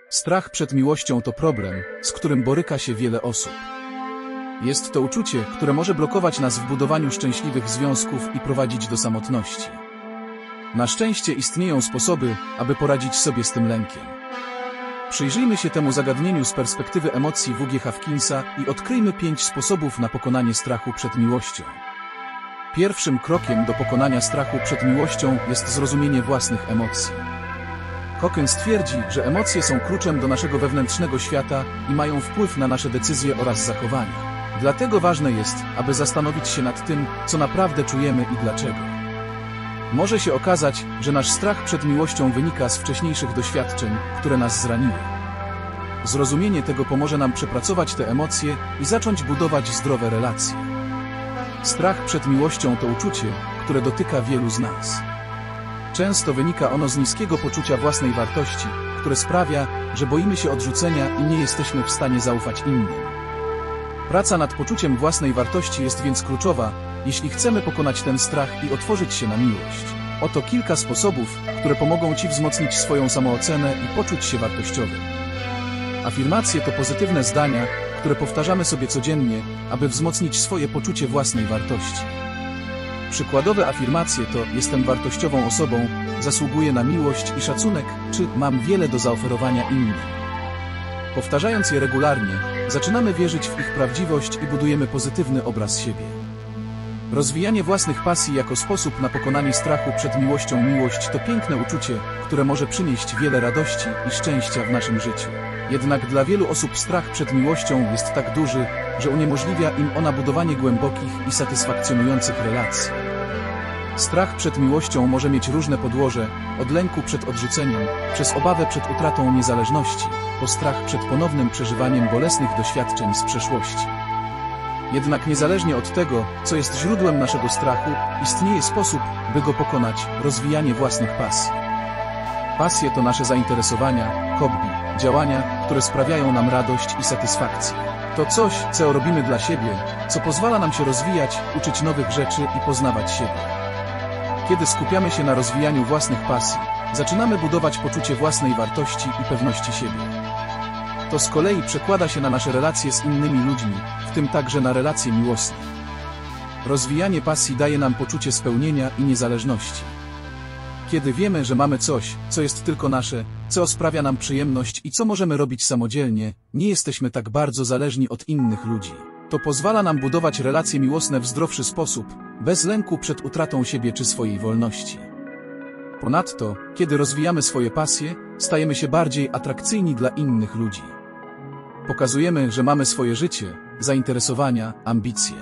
Strach przed miłością to problem, z którym boryka się wiele osób. Jest to uczucie, które może blokować nas w budowaniu szczęśliwych związków i prowadzić do samotności. Na szczęście istnieją sposoby, aby poradzić sobie z tym lękiem. Przyjrzyjmy się temu zagadnieniu z perspektywy emocji W.G. Hawkinsa i odkryjmy 5 sposobów na pokonanie strachu przed miłością. Pierwszym krokiem do pokonania strachu przed miłością jest zrozumienie własnych emocji. Hawkins twierdzi, że emocje są kluczem do naszego wewnętrznego świata i mają wpływ na nasze decyzje oraz zachowania. Dlatego ważne jest, aby zastanowić się nad tym, co naprawdę czujemy i dlaczego. Może się okazać, że nasz strach przed miłością wynika z wcześniejszych doświadczeń, które nas zraniły. Zrozumienie tego pomoże nam przepracować te emocje i zacząć budować zdrowe relacje. Strach przed miłością to uczucie, które dotyka wielu z nas. Często wynika ono z niskiego poczucia własnej wartości, które sprawia, że boimy się odrzucenia i nie jesteśmy w stanie zaufać innym. Praca nad poczuciem własnej wartości jest więc kluczowa, jeśli chcemy pokonać ten strach i otworzyć się na miłość. Oto kilka sposobów, które pomogą Ci wzmocnić swoją samoocenę i poczuć się wartościowym. Afirmacje to pozytywne zdania, które powtarzamy sobie codziennie, aby wzmocnić swoje poczucie własnej wartości. Przykładowe afirmacje to: jestem wartościową osobą, zasługuję na miłość i szacunek, czy mam wiele do zaoferowania innym. Powtarzając je regularnie, zaczynamy wierzyć w ich prawdziwość i budujemy pozytywny obraz siebie. Rozwijanie własnych pasji jako sposób na pokonanie strachu przed miłością. Miłość to piękne uczucie, które może przynieść wiele radości i szczęścia w naszym życiu. Jednak dla wielu osób strach przed miłością jest tak duży, że uniemożliwia im ona budowanie głębokich i satysfakcjonujących relacji. Strach przed miłością może mieć różne podłoże, od lęku przed odrzuceniem, przez obawę przed utratą niezależności, po strach przed ponownym przeżywaniem bolesnych doświadczeń z przeszłości. Jednak niezależnie od tego, co jest źródłem naszego strachu, istnieje sposób, by go pokonać: rozwijanie własnych pasji. Pasje to nasze zainteresowania, hobby, działania, które sprawiają nam radość i satysfakcję. To coś, co robimy dla siebie, co pozwala nam się rozwijać, uczyć nowych rzeczy i poznawać siebie. Kiedy skupiamy się na rozwijaniu własnych pasji, zaczynamy budować poczucie własnej wartości i pewności siebie. To z kolei przekłada się na nasze relacje z innymi ludźmi, w tym także na relacje miłosne. Rozwijanie pasji daje nam poczucie spełnienia i niezależności. Kiedy wiemy, że mamy coś, co jest tylko nasze, co sprawia nam przyjemność i co możemy robić samodzielnie, nie jesteśmy tak bardzo zależni od innych ludzi. To pozwala nam budować relacje miłosne w zdrowszy sposób, bez lęku przed utratą siebie czy swojej wolności. Ponadto, kiedy rozwijamy swoje pasje, stajemy się bardziej atrakcyjni dla innych ludzi. Pokazujemy, że mamy swoje życie, zainteresowania, ambicje.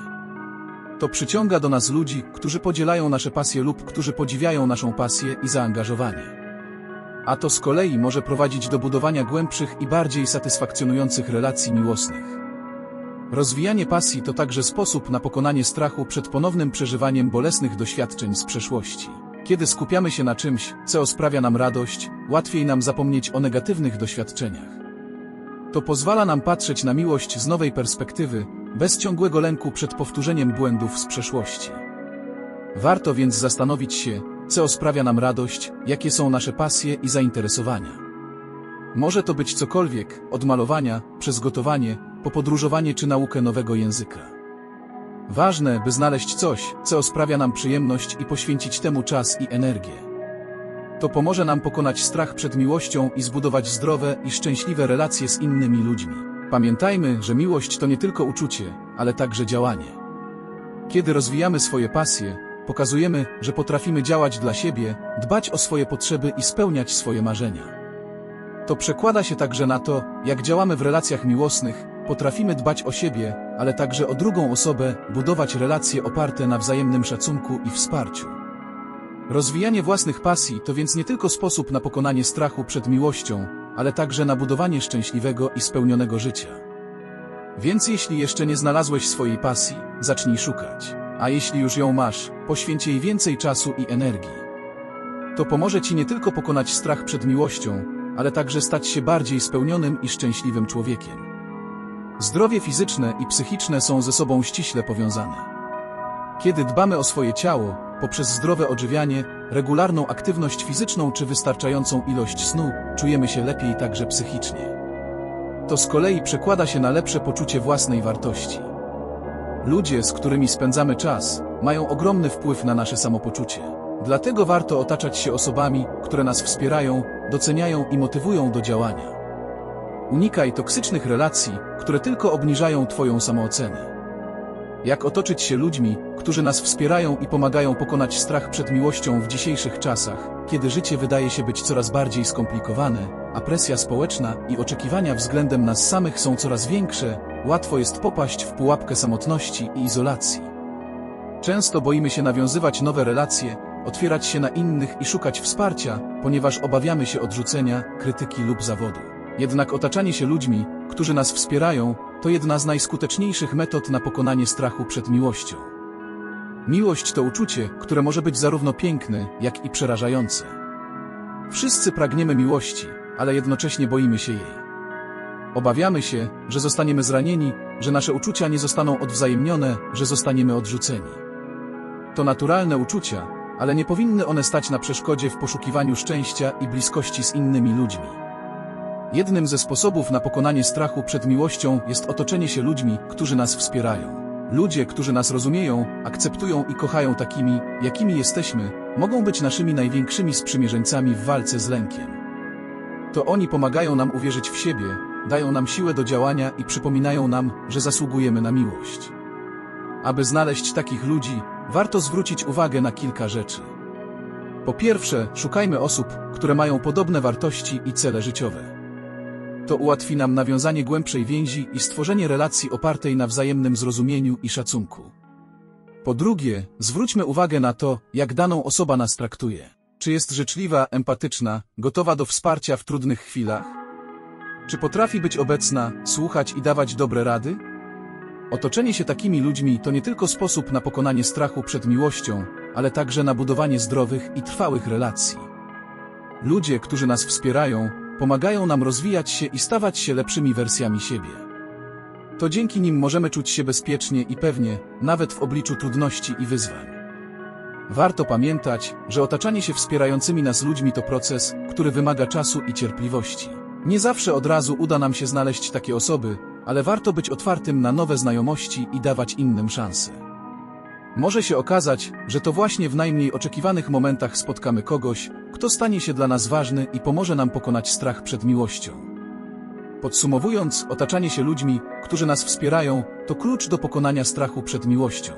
To przyciąga do nas ludzi, którzy podzielają nasze pasje lub którzy podziwiają naszą pasję i zaangażowanie. A to z kolei może prowadzić do budowania głębszych i bardziej satysfakcjonujących relacji miłosnych. Rozwijanie pasji to także sposób na pokonanie strachu przed ponownym przeżywaniem bolesnych doświadczeń z przeszłości. Kiedy skupiamy się na czymś, co sprawia nam radość, łatwiej nam zapomnieć o negatywnych doświadczeniach. To pozwala nam patrzeć na miłość z nowej perspektywy, bez ciągłego lęku przed powtórzeniem błędów z przeszłości. Warto więc zastanowić się, co sprawia nam radość, jakie są nasze pasje i zainteresowania. Może to być cokolwiek, od malowania, przez gotowanie, po podróżowanie czy naukę nowego języka. Ważne, by znaleźć coś, co sprawia nam przyjemność i poświęcić temu czas i energię. To pomoże nam pokonać strach przed miłością i zbudować zdrowe i szczęśliwe relacje z innymi ludźmi. Pamiętajmy, że miłość to nie tylko uczucie, ale także działanie. Kiedy rozwijamy swoje pasje, pokazujemy, że potrafimy działać dla siebie, dbać o swoje potrzeby i spełniać swoje marzenia. To przekłada się także na to, jak działamy w relacjach miłosnych, potrafimy dbać o siebie, ale także o drugą osobę, budować relacje oparte na wzajemnym szacunku i wsparciu. Rozwijanie własnych pasji to więc nie tylko sposób na pokonanie strachu przed miłością, ale także na budowanie szczęśliwego i spełnionego życia. Więc jeśli jeszcze nie znalazłeś swojej pasji, zacznij szukać. A jeśli już ją masz, poświęć jej więcej czasu i energii. To pomoże Ci nie tylko pokonać strach przed miłością, ale także stać się bardziej spełnionym i szczęśliwym człowiekiem. Zdrowie fizyczne i psychiczne są ze sobą ściśle powiązane. Kiedy dbamy o swoje ciało, poprzez zdrowe odżywianie, regularną aktywność fizyczną czy wystarczającą ilość snu, czujemy się lepiej także psychicznie. To z kolei przekłada się na lepsze poczucie własnej wartości. Ludzie, z którymi spędzamy czas, mają ogromny wpływ na nasze samopoczucie. Dlatego warto otaczać się osobami, które nas wspierają, doceniają i motywują do działania. Unikaj toksycznych relacji, które tylko obniżają Twoją samoocenę. Jak otoczyć się ludźmi, którzy nas wspierają i pomagają pokonać strach przed miłością w dzisiejszych czasach, kiedy życie wydaje się być coraz bardziej skomplikowane, a presja społeczna i oczekiwania względem nas samych są coraz większe, łatwo jest popaść w pułapkę samotności i izolacji. Często boimy się nawiązywać nowe relacje, otwierać się na innych i szukać wsparcia, ponieważ obawiamy się odrzucenia, krytyki lub zawodu. Jednak otaczanie się ludźmi, którzy nas wspierają, to jedna z najskuteczniejszych metod na pokonanie strachu przed miłością. Miłość to uczucie, które może być zarówno piękne, jak i przerażające. Wszyscy pragniemy miłości, ale jednocześnie boimy się jej. Obawiamy się, że zostaniemy zranieni, że nasze uczucia nie zostaną odwzajemnione, że zostaniemy odrzuceni. To naturalne uczucia, ale nie powinny one stać na przeszkodzie w poszukiwaniu szczęścia i bliskości z innymi ludźmi. Jednym ze sposobów na pokonanie strachu przed miłością jest otoczenie się ludźmi, którzy nas wspierają. Ludzie, którzy nas rozumieją, akceptują i kochają takimi, jakimi jesteśmy, mogą być naszymi największymi sprzymierzeńcami w walce z lękiem. To oni pomagają nam uwierzyć w siebie, dają nam siłę do działania i przypominają nam, że zasługujemy na miłość. Aby znaleźć takich ludzi, warto zwrócić uwagę na kilka rzeczy. Po pierwsze, szukajmy osób, które mają podobne wartości i cele życiowe. To ułatwi nam nawiązanie głębszej więzi i stworzenie relacji opartej na wzajemnym zrozumieniu i szacunku. Po drugie, zwróćmy uwagę na to, jak daną osoba nas traktuje. Czy jest życzliwa, empatyczna, gotowa do wsparcia w trudnych chwilach? Czy potrafi być obecna, słuchać i dawać dobre rady? Otoczenie się takimi ludźmi to nie tylko sposób na pokonanie strachu przed miłością, ale także na budowanie zdrowych i trwałych relacji. Ludzie, którzy nas wspierają, pomagają nam rozwijać się i stawać się lepszymi wersjami siebie. To dzięki nim możemy czuć się bezpiecznie i pewnie, nawet w obliczu trudności i wyzwań. Warto pamiętać, że otaczanie się wspierającymi nas ludźmi to proces, który wymaga czasu i cierpliwości. Nie zawsze od razu uda nam się znaleźć takie osoby, ale warto być otwartym na nowe znajomości i dawać innym szansę. Może się okazać, że to właśnie w najmniej oczekiwanych momentach spotkamy kogoś, kto stanie się dla nas ważny i pomoże nam pokonać strach przed miłością. Podsumowując, otaczanie się ludźmi, którzy nas wspierają, to klucz do pokonania strachu przed miłością.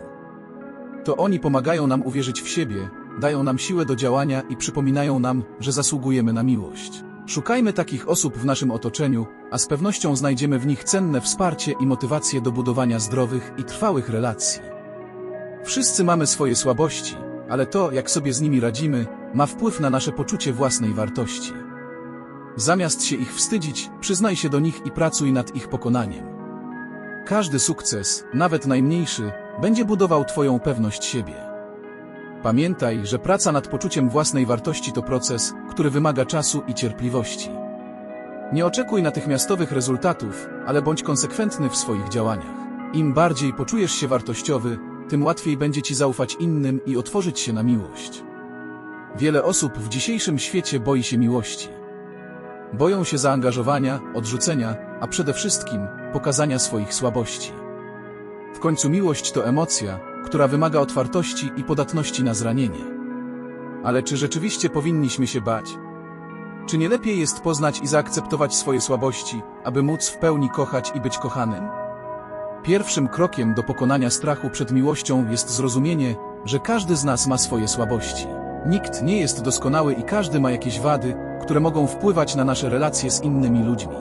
To oni pomagają nam uwierzyć w siebie, dają nam siłę do działania i przypominają nam, że zasługujemy na miłość. Szukajmy takich osób w naszym otoczeniu, a z pewnością znajdziemy w nich cenne wsparcie i motywację do budowania zdrowych i trwałych relacji. Wszyscy mamy swoje słabości, ale to, jak sobie z nimi radzimy, ma wpływ na nasze poczucie własnej wartości. Zamiast się ich wstydzić, przyznaj się do nich i pracuj nad ich pokonaniem. Każdy sukces, nawet najmniejszy, będzie budował Twoją pewność siebie. Pamiętaj, że praca nad poczuciem własnej wartości to proces, który wymaga czasu i cierpliwości. Nie oczekuj natychmiastowych rezultatów, ale bądź konsekwentny w swoich działaniach. Im bardziej poczujesz się wartościowy, tym łatwiej będzie Ci zaufać innym i otworzyć się na miłość. Wiele osób w dzisiejszym świecie boi się miłości. Boją się zaangażowania, odrzucenia, a przede wszystkim pokazania swoich słabości. W końcu miłość to emocja, która wymaga otwartości i podatności na zranienie. Ale czy rzeczywiście powinniśmy się bać? Czy nie lepiej jest poznać i zaakceptować swoje słabości, aby móc w pełni kochać i być kochanym? Pierwszym krokiem do pokonania strachu przed miłością jest zrozumienie, że każdy z nas ma swoje słabości. Nikt nie jest doskonały i każdy ma jakieś wady, które mogą wpływać na nasze relacje z innymi ludźmi.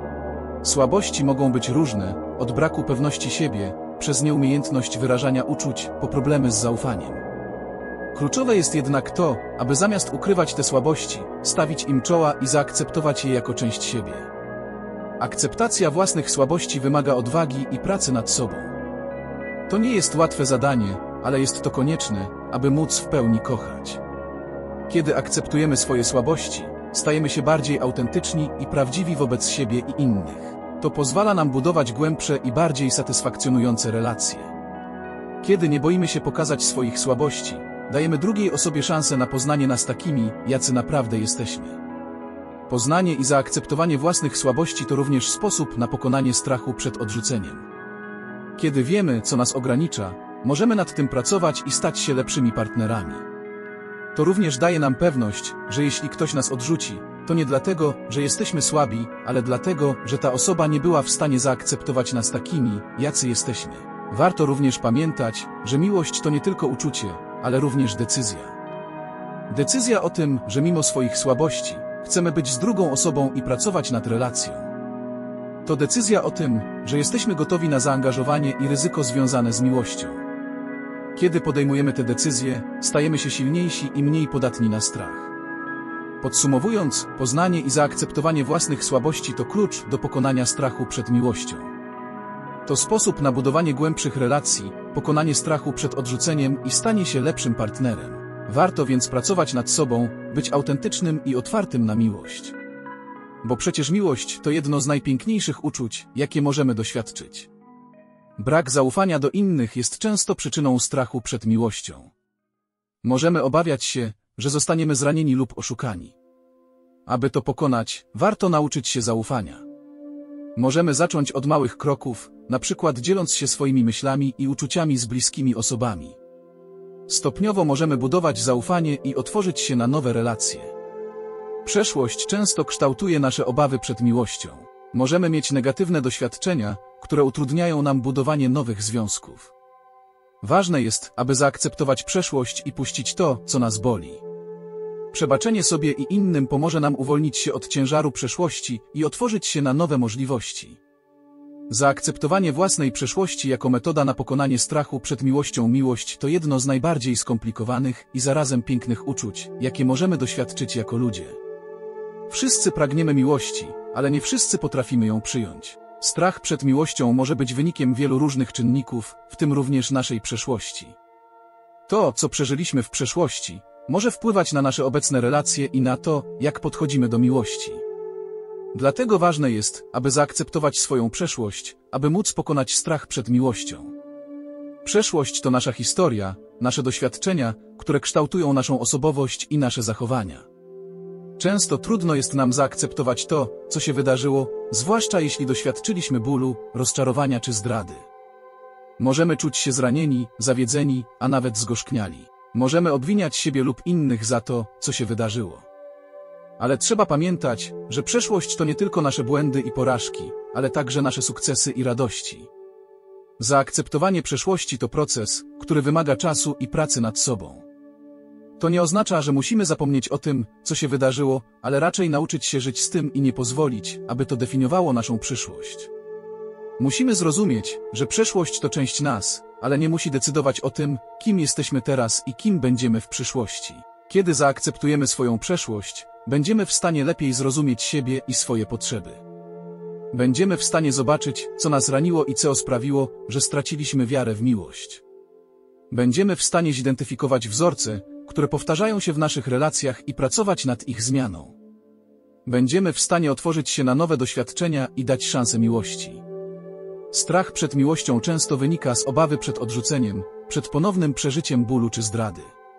Słabości mogą być różne, od braku pewności siebie, przez nieumiejętność wyrażania uczuć, po problemy z zaufaniem. Kluczowe jest jednak to, aby zamiast ukrywać te słabości, stawić im czoła i zaakceptować je jako część siebie. Akceptacja własnych słabości wymaga odwagi i pracy nad sobą. To nie jest łatwe zadanie, ale jest to konieczne, aby móc w pełni kochać. Kiedy akceptujemy swoje słabości, stajemy się bardziej autentyczni i prawdziwi wobec siebie i innych. To pozwala nam budować głębsze i bardziej satysfakcjonujące relacje. Kiedy nie boimy się pokazać swoich słabości, dajemy drugiej osobie szansę na poznanie nas takimi, jacy naprawdę jesteśmy. Poznanie i zaakceptowanie własnych słabości to również sposób na pokonanie strachu przed odrzuceniem. Kiedy wiemy, co nas ogranicza, możemy nad tym pracować i stać się lepszymi partnerami. To również daje nam pewność, że jeśli ktoś nas odrzuci, to nie dlatego, że jesteśmy słabi, ale dlatego, że ta osoba nie była w stanie zaakceptować nas takimi, jacy jesteśmy. Warto również pamiętać, że miłość to nie tylko uczucie, ale również decyzja. Decyzja o tym, że mimo swoich słabości, chcemy być z drugą osobą i pracować nad relacją. To decyzja o tym, że jesteśmy gotowi na zaangażowanie i ryzyko związane z miłością. Kiedy podejmujemy te decyzje, stajemy się silniejsi i mniej podatni na strach. Podsumowując, poznanie i zaakceptowanie własnych słabości to klucz do pokonania strachu przed miłością. To sposób na budowanie głębszych relacji, pokonanie strachu przed odrzuceniem i stanie się lepszym partnerem. Warto więc pracować nad sobą, być autentycznym i otwartym na miłość. Bo przecież miłość to jedno z najpiękniejszych uczuć, jakie możemy doświadczyć. Brak zaufania do innych jest często przyczyną strachu przed miłością. Możemy obawiać się, że zostaniemy zranieni lub oszukani. Aby to pokonać, warto nauczyć się zaufania. Możemy zacząć od małych kroków, na przykład dzieląc się swoimi myślami i uczuciami z bliskimi osobami. Stopniowo możemy budować zaufanie i otworzyć się na nowe relacje. Przeszłość często kształtuje nasze obawy przed miłością. Możemy mieć negatywne doświadczenia, które utrudniają nam budowanie nowych związków. Ważne jest, aby zaakceptować przeszłość i puścić to, co nas boli. Przebaczenie sobie i innym pomoże nam uwolnić się od ciężaru przeszłości i otworzyć się na nowe możliwości. Zaakceptowanie własnej przeszłości jako metoda na pokonanie strachu przed miłością. Miłość to jedno z najbardziej skomplikowanych i zarazem pięknych uczuć, jakie możemy doświadczyć jako ludzie. Wszyscy pragniemy miłości, ale nie wszyscy potrafimy ją przyjąć. Strach przed miłością może być wynikiem wielu różnych czynników, w tym również naszej przeszłości. To, co przeżyliśmy w przeszłości, może wpływać na nasze obecne relacje i na to, jak podchodzimy do miłości. Dlatego ważne jest, aby zaakceptować swoją przeszłość, aby móc pokonać strach przed miłością. Przeszłość to nasza historia, nasze doświadczenia, które kształtują naszą osobowość i nasze zachowania. Często trudno jest nam zaakceptować to, co się wydarzyło, zwłaszcza jeśli doświadczyliśmy bólu, rozczarowania czy zdrady. Możemy czuć się zranieni, zawiedzeni, a nawet zgorzkniali. Możemy obwiniać siebie lub innych za to, co się wydarzyło. Ale trzeba pamiętać, że przeszłość to nie tylko nasze błędy i porażki, ale także nasze sukcesy i radości. Zaakceptowanie przeszłości to proces, który wymaga czasu i pracy nad sobą. To nie oznacza, że musimy zapomnieć o tym, co się wydarzyło, ale raczej nauczyć się żyć z tym i nie pozwolić, aby to definiowało naszą przyszłość. Musimy zrozumieć, że przeszłość to część nas, ale nie musi decydować o tym, kim jesteśmy teraz i kim będziemy w przyszłości. Kiedy zaakceptujemy swoją przeszłość, będziemy w stanie lepiej zrozumieć siebie i swoje potrzeby. Będziemy w stanie zobaczyć, co nas raniło i co sprawiło, że straciliśmy wiarę w miłość. Będziemy w stanie zidentyfikować wzorce, które powtarzają się w naszych relacjach i pracować nad ich zmianą. Będziemy w stanie otworzyć się na nowe doświadczenia i dać szansę miłości. Strach przed miłością często wynika z obawy przed odrzuceniem, przed ponownym przeżyciem bólu czy zdrady.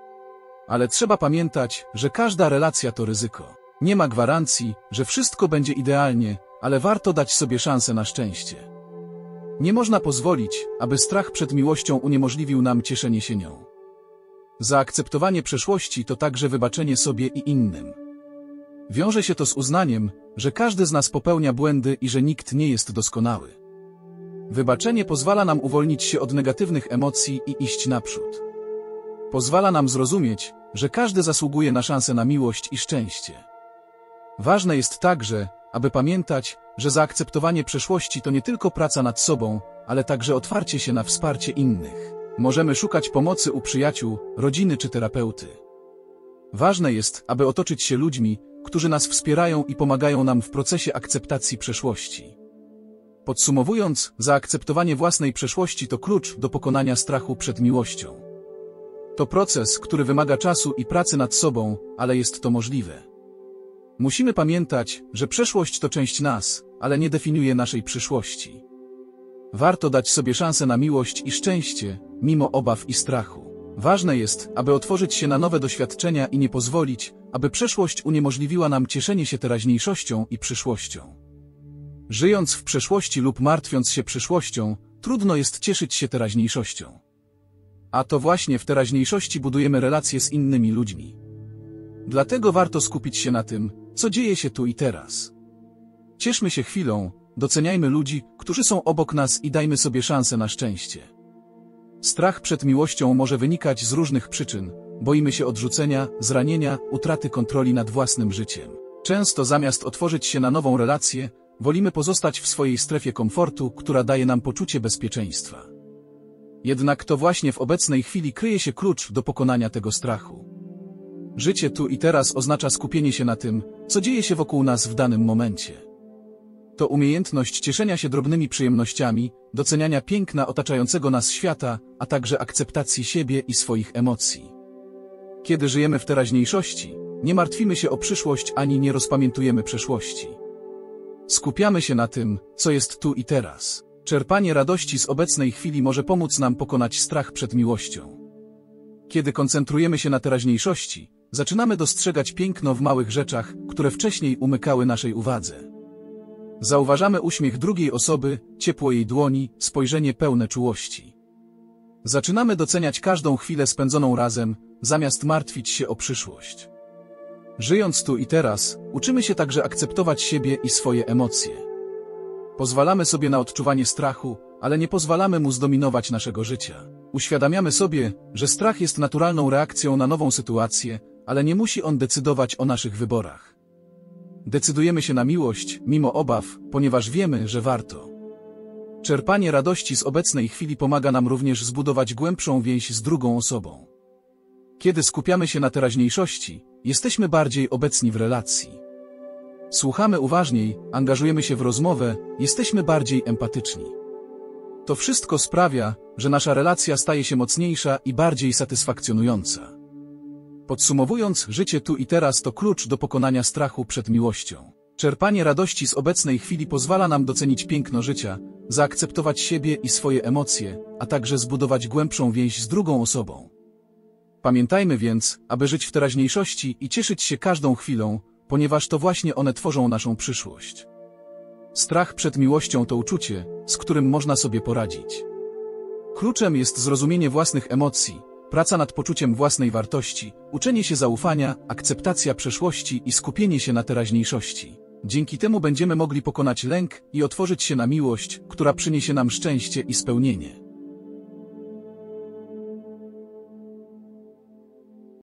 Ale trzeba pamiętać, że każda relacja to ryzyko. Nie ma gwarancji, że wszystko będzie idealnie, ale warto dać sobie szansę na szczęście. Nie można pozwolić, aby strach przed miłością uniemożliwił nam cieszenie się nią. Zaakceptowanie przeszłości to także wybaczenie sobie i innym. Wiąże się to z uznaniem, że każdy z nas popełnia błędy i że nikt nie jest doskonały. Wybaczenie pozwala nam uwolnić się od negatywnych emocji i iść naprzód. Pozwala nam zrozumieć, że każdy zasługuje na szansę na miłość i szczęście. Ważne jest także, aby pamiętać, że zaakceptowanie przeszłości to nie tylko praca nad sobą, ale także otwarcie się na wsparcie innych. Możemy szukać pomocy u przyjaciół, rodziny czy terapeuty. Ważne jest, aby otoczyć się ludźmi, którzy nas wspierają i pomagają nam w procesie akceptacji przeszłości. Podsumowując, zaakceptowanie własnej przeszłości to klucz do pokonania strachu przed miłością. To proces, który wymaga czasu i pracy nad sobą, ale jest to możliwe. Musimy pamiętać, że przeszłość to część nas, ale nie definiuje naszej przyszłości. Warto dać sobie szansę na miłość i szczęście, mimo obaw i strachu. Ważne jest, aby otworzyć się na nowe doświadczenia i nie pozwolić, aby przeszłość uniemożliwiła nam cieszenie się teraźniejszością i przyszłością. Żyjąc w przeszłości lub martwiąc się przyszłością, trudno jest cieszyć się teraźniejszością. A to właśnie w teraźniejszości budujemy relacje z innymi ludźmi. Dlatego warto skupić się na tym, co dzieje się tu i teraz. Cieszmy się chwilą, doceniajmy ludzi, którzy są obok nas i dajmy sobie szansę na szczęście. Strach przed miłością może wynikać z różnych przyczyn. Boimy się odrzucenia, zranienia, utraty kontroli nad własnym życiem. Często zamiast otworzyć się na nową relację, wolimy pozostać w swojej strefie komfortu, która daje nam poczucie bezpieczeństwa. Jednak to właśnie w obecnej chwili kryje się klucz do pokonania tego strachu. Życie tu i teraz oznacza skupienie się na tym, co dzieje się wokół nas w danym momencie. To umiejętność cieszenia się drobnymi przyjemnościami, doceniania piękna otaczającego nas świata, a także akceptacji siebie i swoich emocji. Kiedy żyjemy w teraźniejszości, nie martwimy się o przyszłość ani nie rozpamiętujemy przeszłości. Skupiamy się na tym, co jest tu i teraz. Czerpanie radości z obecnej chwili może pomóc nam pokonać strach przed miłością. Kiedy koncentrujemy się na teraźniejszości, zaczynamy dostrzegać piękno w małych rzeczach, które wcześniej umykały naszej uwadze. Zauważamy uśmiech drugiej osoby, ciepło jej dłoni, spojrzenie pełne czułości. Zaczynamy doceniać każdą chwilę spędzoną razem, zamiast martwić się o przyszłość. Żyjąc tu i teraz, uczymy się także akceptować siebie i swoje emocje. Pozwalamy sobie na odczuwanie strachu, ale nie pozwalamy mu zdominować naszego życia. Uświadamiamy sobie, że strach jest naturalną reakcją na nową sytuację, ale nie musi on decydować o naszych wyborach. Decydujemy się na miłość, mimo obaw, ponieważ wiemy, że warto. Czerpanie radości z obecnej chwili pomaga nam również zbudować głębszą więź z drugą osobą. Kiedy skupiamy się na teraźniejszości, jesteśmy bardziej obecni w relacji. Słuchamy uważniej, angażujemy się w rozmowę, jesteśmy bardziej empatyczni. To wszystko sprawia, że nasza relacja staje się mocniejsza i bardziej satysfakcjonująca. Podsumowując, życie tu i teraz to klucz do pokonania strachu przed miłością. Czerpanie radości z obecnej chwili pozwala nam docenić piękno życia, zaakceptować siebie i swoje emocje, a także zbudować głębszą więź z drugą osobą. Pamiętajmy więc, aby żyć w teraźniejszości i cieszyć się każdą chwilą, ponieważ to właśnie one tworzą naszą przyszłość. Strach przed miłością to uczucie, z którym można sobie poradzić. Kluczem jest zrozumienie własnych emocji, praca nad poczuciem własnej wartości, uczenie się zaufania, akceptacja przeszłości i skupienie się na teraźniejszości. Dzięki temu będziemy mogli pokonać lęk i otworzyć się na miłość, która przyniesie nam szczęście i spełnienie.